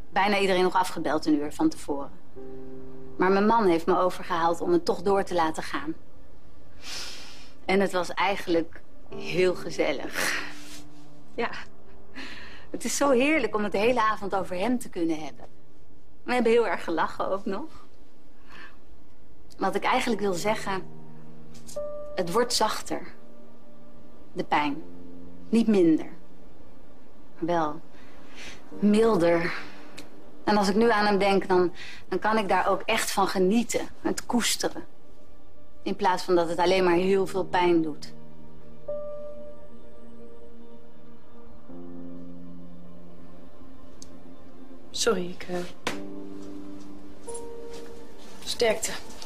bijna iedereen nog afgebeld een uur van tevoren. Maar mijn man heeft me overgehaald om het toch door te laten gaan. En het was eigenlijk heel gezellig. Ja, het is zo heerlijk om het de hele avond over hem te kunnen hebben. We hebben heel erg gelachen ook nog. Wat ik eigenlijk wil zeggen, het wordt zachter. De pijn. Niet minder. Wel milder. En als ik nu aan hem denk, dan kan ik daar ook echt van genieten. Het koesteren. In plaats van dat het alleen maar heel veel pijn doet. Sorry, Sterkte.